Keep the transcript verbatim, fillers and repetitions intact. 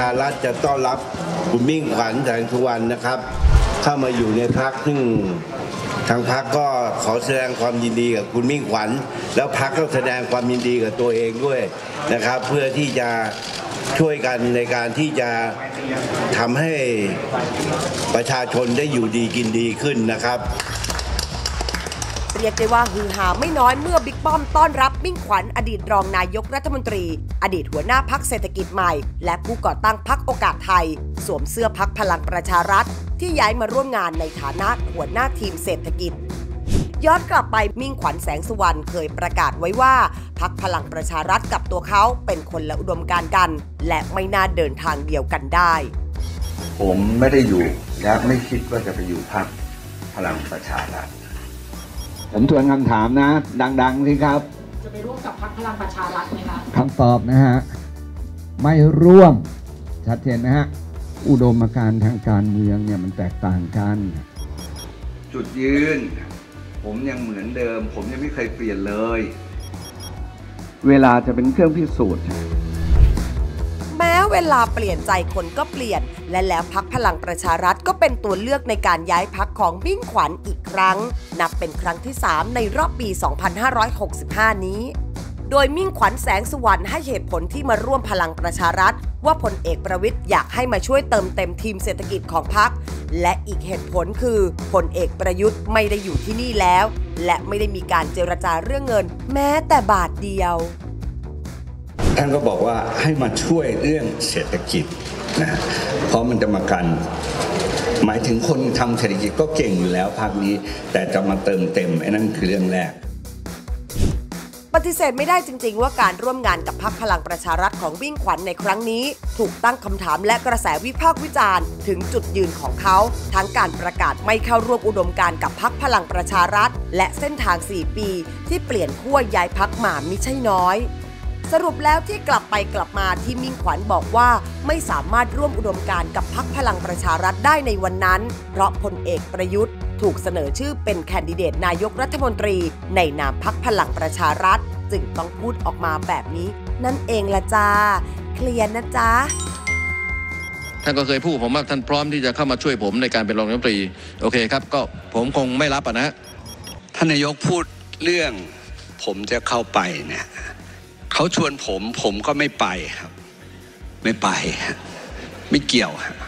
ารัฐจะต้อนรับคุณมิ่งขวัญแสงสุวรรณนะครับเข้ามาอยู่ในพรรคซึ่งทางพรรคก็ขอแสดงความยินดีกับคุณมิ่งขวัญแล้วพรรคก็แสดงความยินดีกับตัวเองด้วยนะครับเพื่อที่จะช่วยกันในการที่จะทำให้ประชาชนได้อยู่ดีกินดีขึ้นนะครับเรียกได้ว่าฮือฮาไม่น้อยเมื่อบิ๊กป้อมต้อนรับมิ่งขวัญอดีตรองนายกรัฐมนตรีอดีตหัวหน้าพรรคเศรษฐกิจใหม่และผู้ก่อตั้งพรรคโอกาสไทยสวมเสื้อพรรคพลังประชารัฐที่ย้ายมาร่วมงานในฐานะหัวหน้าทีมเศรษฐกิจย้อนกลับไปมิ่งขวัญแสงสุวรรณเคยประกาศไว้ว่าพรรคพลังประชารัฐกับตัวเขาเป็นคนละอุดมการณ์กันและไม่น่าเดินทางเดียวกันได้ผมไม่ได้อยู่และไม่คิดว่าจะไปอยู่พรรคพลังประชารัฐผมทวนคำถามนะดังๆสิครับจะไปร่วมกับพรรคพลังประชารัฐไหมคะคำตอบนะฮะไม่ร่วมชัดเจนนะฮะอุดมการณ์ทางการเมืองเนี่ยมันแตกต่างกันจุดยืนผมยังเหมือนเดิมผมยังไม่เคยเปลี่ยนเลยเวลาจะเป็นเครื่องพิสูจน์แม้เวลาเปลี่ยนใจคนก็เปลี่ยนและแล้วพรรคพลังประชารัฐก็เป็นตัวเลือกในการย้ายพรรคของมิ่งขวัญอีกครั้งนับเป็นครั้งที่สามในรอบปี สองพันห้าร้อยหกสิบห้า นี้โดยมิ่งขวัญแสงสุวรรณให้เหตุผลที่มาร่วมพลังประชารัฐว่าพลเอกประวิตรอยากให้มาช่วยเติมเต็มทีมเศรษฐกิจของพรรคและอีกเหตุผลคือพลเอกประยุทธ์ไม่ได้อยู่ที่นี่แล้วและไม่ได้มีการเจรจาเรื่องเงินแม้แต่บาทเดียวท่านก็บอกว่าให้มาช่วยเรื่องเศรษฐกิจนะเพราะมันจะมากันหมายถึงคนทำเศรษฐกิจก็เก่งอยู่แล้วภาคนี้แต่จะมาเติมเต็มไอ้นั่นคือเรื่องแรกปฏิเสธไม่ได้จริงๆว่าการร่วมงานกับพรรคพลังประชารัฐของมิ่งขวัญในครั้งนี้ถูกตั้งคำถามและกระแสวิพากษ์วิจารณ์ถึงจุดยืนของเขาทั้งการประกาศไม่เข้าร่วมอุดมการณ์กับพรรคพลังประชารัฐและเส้นทางสี่ปีที่เปลี่ยนขั้วย้ายพรรคมามิใช่น้อยสรุปแล้วที่กลับไปกลับมาที่มิ่งขวัญบอกว่าไม่สามารถร่วมอุดมการณ์กับพรรคพลังประชารัฐได้ในวันนั้นเพราะพลเอกประยุทธ์ถูกเสนอชื่อเป็นแคนดิเดตนายกรัฐมนตรีในนามพรรคพลังประชารัฐจึงต้องพูดออกมาแบบนี้นั่นเองละจ้าเคลียร์นะจ๊ะท่านก็เคยพูดผมว่าท่านพร้อมที่จะเข้ามาช่วยผมในการเป็นรองนายกรัฐมนตรีโอเคครับก็ผมคงไม่รับอ่ะนะท่านนายกพูดเรื่องผมจะเข้าไปเนี่ยเขาชวนผมผมก็ไม่ไปครับไม่ไปไม่เกี่ยวครับ